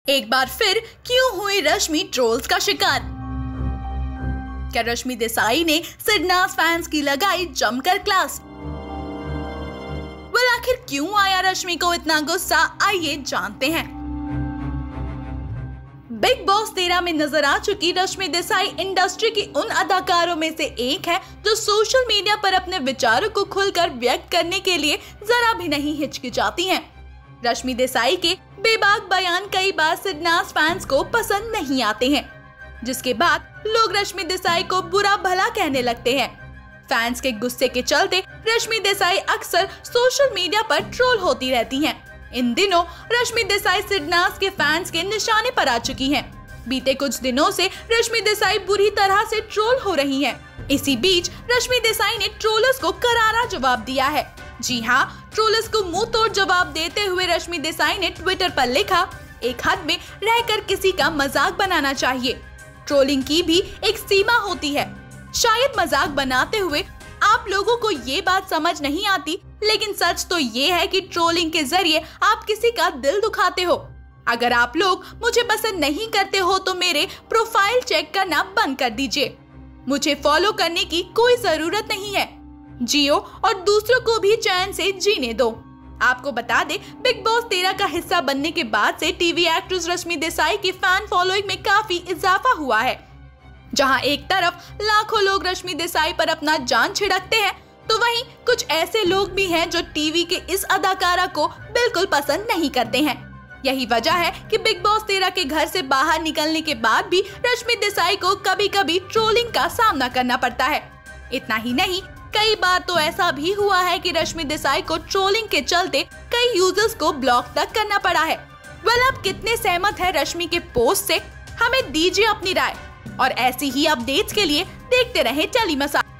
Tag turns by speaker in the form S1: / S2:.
S1: एक बार फिर क्यों हुई रश्मि ट्रोल्स का शिकार? क्या रश्मि देसाई ने सिडनाज फैंस की लगाई जमकर क्लास? आखिर क्यों आया रश्मि को इतना गुस्सा, आइए जानते हैं। बिग बॉस 13 में नजर आ चुकी रश्मि देसाई इंडस्ट्री की उन अदाकारों में से एक है जो सोशल मीडिया पर अपने विचारों को खुलकर व्यक्त करने के लिए जरा भी नहीं हिचकिचाती हैं। रश्मि देसाई के बेबाक बयान कई बार सिडनाज फैंस को पसंद नहीं आते हैं, जिसके बाद लोग रश्मि देसाई को बुरा भला कहने लगते हैं। फैंस के गुस्से के चलते रश्मि देसाई अक्सर सोशल मीडिया पर ट्रोल होती रहती हैं। इन दिनों रश्मि देसाई सिडनाज के फैंस के निशाने पर आ चुकी हैं। बीते कुछ दिनों से रश्मि देसाई बुरी तरह से ट्रोल हो रही हैं। इसी बीच रश्मि देसाई ने ट्रोलर्स को करारा जवाब दिया है। जी हाँ, ट्रोलर्स को मुंह तोड़ जवाब देते हुए रश्मि देसाई ने ट्विटर पर लिखा, एक हद में रहकर किसी का मजाक बनाना चाहिए। ट्रोलिंग की भी एक सीमा होती है। शायद मजाक बनाते हुए आप लोगों को ये बात समझ नहीं आती, लेकिन सच तो ये है कि ट्रोलिंग के जरिए आप किसी का दिल दुखाते हो। अगर आप लोग मुझे पसंद नहीं करते हो तो मेरे प्रोफाइल चेक करना बंद कर दीजिए। मुझे फॉलो करने की कोई जरूरत नहीं है। जियो और दूसरों को भी चैन से जीने दो। आपको बता दे, बिग बॉस 13 का हिस्सा बनने के बाद से टीवी एक्ट्रेस रश्मि देसाई की फैन फॉलोइंग में काफी इजाफा हुआ है। जहां एक तरफ लाखों लोग रश्मि देसाई पर अपना जान छिड़कते हैं, तो वहीं कुछ ऐसे लोग भी हैं जो टीवी के इस अदाकारा को बिल्कुल पसंद नहीं करते हैं। यही वजह है कि बिग बॉस 13 के घर से बाहर निकलने के बाद भी रश्मि देसाई को कभी कभी ट्रोलिंग का सामना करना पड़ता है। इतना ही नहीं, कई बार तो ऐसा भी हुआ है कि रश्मि देसाई को ट्रोलिंग के चलते कई यूजर्स को ब्लॉक तक करना पड़ा है। आप कितने सहमत है रश्मि के पोस्ट से? हमें दीजिए अपनी राय और ऐसी ही अपडेट्स के लिए देखते रहें टेली मसाला।